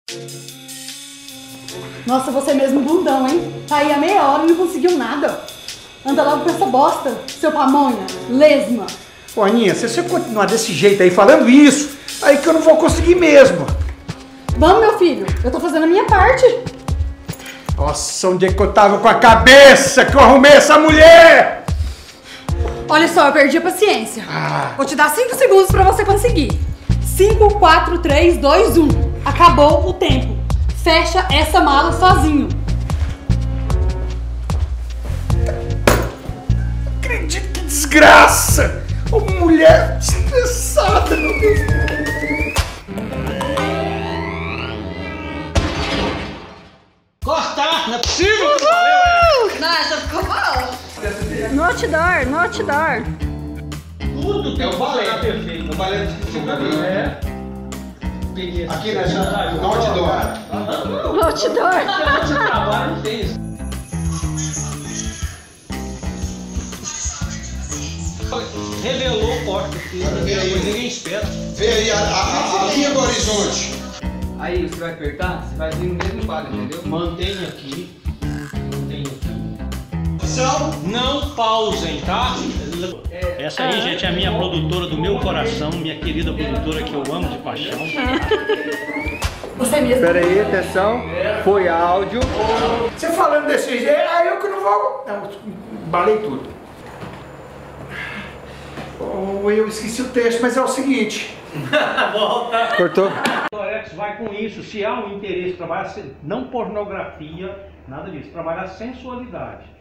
Nossa, você é mesmo bundão, hein? Tá aí há meia hora e não conseguiu nada. Anda logo com essa bosta, seu pamonha, lesma. Ô, Aninha, se você continuar desse jeito aí, falando isso, aí que eu não vou conseguir mesmo. Vamos, meu filho, eu tô fazendo a minha parte. Nossa, onde é que eu tava com a cabeça que eu arrumei essa mulher? Olha só, eu perdi a paciência. Vou te dar 5 segundos pra você conseguir. 5, 4, 3, 2, 1. Acabou o tempo. Fecha essa mala sozinho. Acredito, que desgraça! Ô, mulher estressada, meu Deus. Cortar, não é possível! Não, essa ficou boa. No outdoor. Tudo tem o balé perfeito. O balé de cima é. Aqui no outdoor. No outdoor. Você trabalha, não tem isso. Revelou o corte aqui, ninguém espera. Vê aí a linha do horizonte. Aí você vai apertar, você vai vir no mesmo quadro, entendeu? Mantenha aqui. Não pausem, tá? Essa aí, gente, é a minha produtora do meu coração, minha querida produtora que eu amo de paixão. Você mesmo. Pera aí, atenção. Foi áudio. Você falando desse jeito, aí eu que não vou... Não, balei tudo. Oh, eu esqueci o texto, mas é o seguinte. Volta. Cortou? Torex vai com isso, se há um interesse, trabalhar não pornografia, nada disso, trabalhar sensualidade.